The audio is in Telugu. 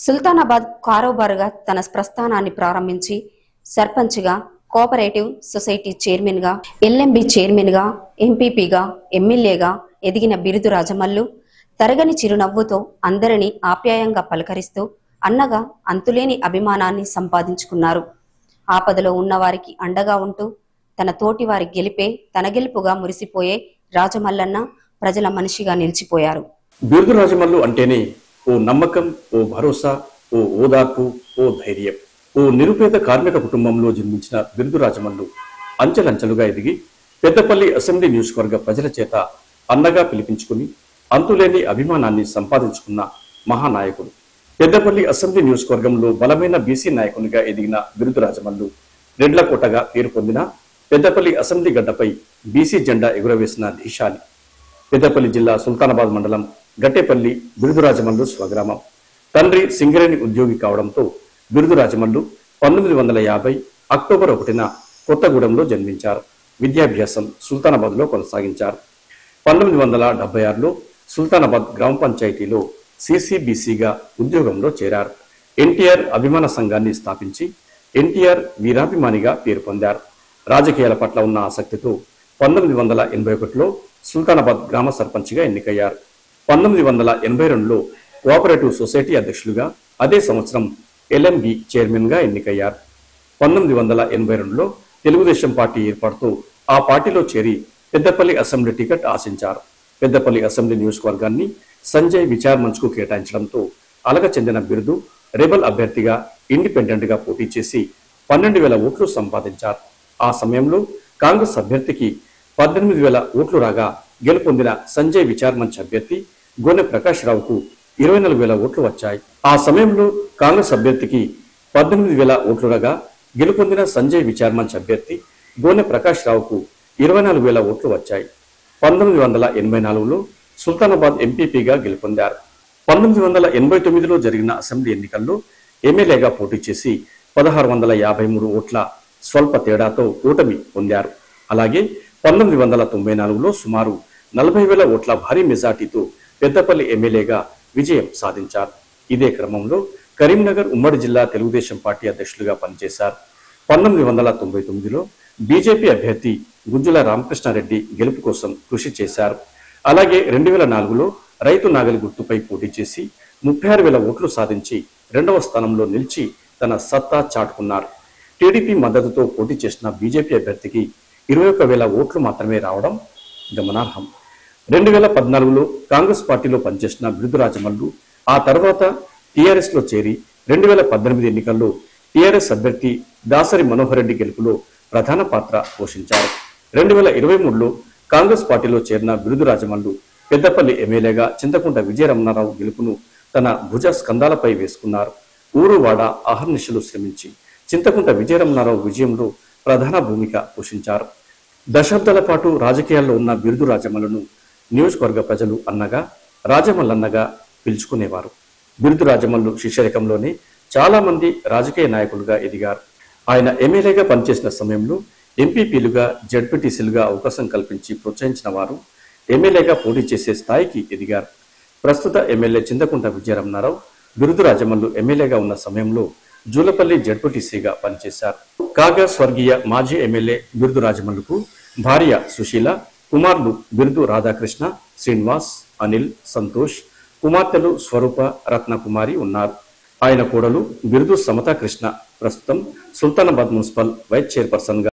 సుల్తానాబాద్ కారోబారుగా తన ప్రస్థానాన్ని ప్రారంభించి సర్పంచ్గా, కోఆపరేటివ్ సొసైటీ చైర్మన్గా, ఎల్ఎంబి చైర్మన్గా, ఎంపీపీగా, ఎమ్మెల్యేగా ఎదిగిన బిరుదు రాజమల్లు తరగని చిరునవ్వుతో అందరినీ ఆప్యాయంగా పలకరిస్తూ అన్నగా అంతులేని అభిమానాన్ని సంపాదించుకున్నారు. ఆపదలో ఉన్నవారికి అండగా ఉంటూ తన తోటి వారి గెలిపే తన గెలుపుగా మురిసిపోయే రాజమల్లన్న ప్రజల మనిషిగా నిలిచిపోయారు. బిరుదు రాజమల్లు అంటేనే ఓ నమ్మకం, ఓ భరోసా, ఓ ఓదార్పు, ఓ ధైర్యం. ఓ నిరుపేద కార్మిక కుటుంబంలో జన్మించిన బిరుదు రాజమల్లు అంచెలంచెలుగా ఎదిగి పెద్దపల్లి అసెంబ్లీ నియోజకవర్గ ప్రజల చేత అన్నగా పిలిపించుకుని అంతులేని అభిమానాన్ని సంపాదించుకున్న మహానాయకుడు. పెద్దపల్లి అసెంబ్లీ నియోజకవర్గంలో బలమైన బీసీ నాయకునిగా ఎదిగిన బిరుదు రాజమల్లు రెడ్లకోటగా పేరు పొందిన పెద్దపల్లి అసెంబ్లీ గడ్డపై బీసీ జెండా ఎగురవేసిన ధీశాలి. పెద్దపల్లి జిల్లా సుల్తానాబాద్ మండలం గట్టేపల్లి బిరుదు రాజమల్లు స్వగ్రామం. తండ్రి సింగరేణి ఉద్యోగి కావడంతో బిరుదు రాజమల్లు 1950 అక్టోబర్ 1న కొత్తగూడెంలో జన్మించారు. విద్యాభ్యాసం సుల్తానాబాద్లో కొనసాగించారు. 1976లో సుల్తానాబాద్ గ్రామ పంచాయతీలో సిసిబిసిగా ఉద్యోగంలో చేరారు. ఎన్టీఆర్ అభిమాన సంఘాన్ని స్థాపించి ఎన్టీఆర్ వీరాభిమానిగా పేరు పొందారు. రాజకీయాల పట్ల ఉన్న ఆసక్తితో 1981లో సుల్తానాబాద్ గ్రామ సర్పంచ్గా ఎన్నికయ్యారు. 1982లో కోఆపరేటివ్ సొసైటీ అధ్యక్షులుగా, అదే సంవత్సరం ఎల్ఎంబి చైర్మన్గా ఎన్నికయ్యారు. 1982లో తెలుగుదేశం పార్టీ ఏర్పాటుతో ఆ పార్టీలో చేరి పెద్దపల్లి అసెంబ్లీ టికెట్ ఆశించారు. పెద్దపల్లి అసెంబ్లీ నియోజకవర్గాన్ని సంజయ్ విచార్ మంచ్కు కేటాయించడంతో అలగ చెందిన బిరుదు రెబల్ అభ్యర్థిగా ఇండిపెండెంట్ గా పోటీ చేసి 12,000 ఓట్లు సంపాదించారు. ఆ సమయంలో కాంగ్రెస్ అభ్యర్థికి 18,000 ఓట్లు రాగా గెలుపొందిన సంజయ్ విచార్ మంచ్ అభ్యర్థి గోనె ప్రకాష్ రావుకు 24,000 ఓట్లు వచ్చాయి. ఆ సమయంలో కాంగ్రెస్ అభ్యర్థికి 18,000 ఓట్లు రాగా గెలుపొందిన సంజయ్ విచార్ మంచ్ అభ్యర్థి గోనె ప్రకాష్ రావుకు 24,000 ఓట్లు వచ్చాయి. 1984లో సుల్తానాబాద్ ఎంపీపీగా గెలుపొందారు. 1989లో జరిగిన అసెంబ్లీ ఎన్నికల్లో ఎమ్మెల్యేగా పోటీ చేసి 1653 ఓట్ల స్వల్ప తేడాతో ఓటమి పొందారు. అలాగే 1994లో సుమారు 40,000 ఓట్ల భారీ మెజార్టీతో పెద్దపల్లి ఎమ్మెల్యేగా విజయం సాధించారు. ఇదే క్రమంలో కరీంనగర్ ఉమ్మడి జిల్లా తెలుగుదేశం పార్టీ అధ్యక్షులుగా పనిచేశారు. 1999లో బీజేపీ అభ్యర్థి గుజ్జుల రామకృష్ణారెడ్డి గెలుపు కోసం కృషి చేశారు. అలాగే 2004లో రైతు నాగలి గుర్తుపై పోటీ చేసి 36,000 ఓట్లు సాధించి 2వ స్థానంలో నిలిచి తన సత్తా చాటుకున్నారు. టీడీపీ మద్దతుతో పోటీ చేసిన బీజేపీ అభ్యర్థికి 21,000 ఓట్లు మాత్రమే రావడం గమనార్హం. 2014లో కాంగ్రెస్ పార్టీలో పనిచేసిన బిరుదు రాజమల్లు ఆ తర్వాత టీఆర్ఎస్ లో చేరి 2018 ఎన్నికల్లో టీఆర్ఎస్ అభ్యర్థి దాసరి మనోహర్ రెడ్డి గెలుపులో ప్రధాన పాత్ర పోషించారు. 2023లో కాంగ్రెస్ పార్టీలో చేరిన బిరుదు రాజమల్లు పెద్దపల్లి ఎమ్మెల్యేగా చింతకుంట విజయరమణారావు గెలుపును తన భుజ స్కంధాలపై వేసుకున్నారు. ఊరు వాడ అహర్నిశలు శ్రమించి చింతకుంట విజయరమణారావు విజయంలో ప్రధాన భూమిక పోషించారు. దశాబ్దాల పాటు రాజకీయాల్లో ఉన్న బిరుదు రాజమల్లును నియోజకవర్గ ప్రజలు అన్నగా, రాజమల్లన్నగా పిలుచుకునేవారు. బిరుదు రాజమల్లు శిష్యరికంలోనే చాలా మంది రాజకీయ నాయకులుగా ఎదిగారు. ఆయన ఎమ్మెల్యేగా పనిచేసిన సమయంలో ఎంపీపీలుగా, జడ్పీటీసీలుగా అవకాశం కల్పించి ప్రోత్సహించిన వారు ఎమ్మెల్యేగా పోటీ చేసే స్థాయికి ఎదిగారు. ప్రస్తుత ఎమ్మెల్యే చింతకుంట విజయరమణారావు బిరుదు రాజమల్లు ఎమ్మెల్యేగా ఉన్న సమయంలో జూలపల్లి జడ్పీటీసీగా పనిచేశారు. కాగా స్వర్గీయ మాజీ ఎమ్మెల్యే బిరుదు రాజమల్లుకు భార్య సుశీల, కుమారులు బిరుదు రాధాకృష్ణ, శ్రీనివాస్, అనిల్, సంతోష్, కుమార్తెలు స్వరూప, రత్నకుమారి ఉన్నారు. ఆయన కోడలు బిరుదు సమతా కృష్ణ ప్రస్తుతం సుల్తానాబాద్ మున్సిపల్ వైస్ చైర్పర్సన్ గా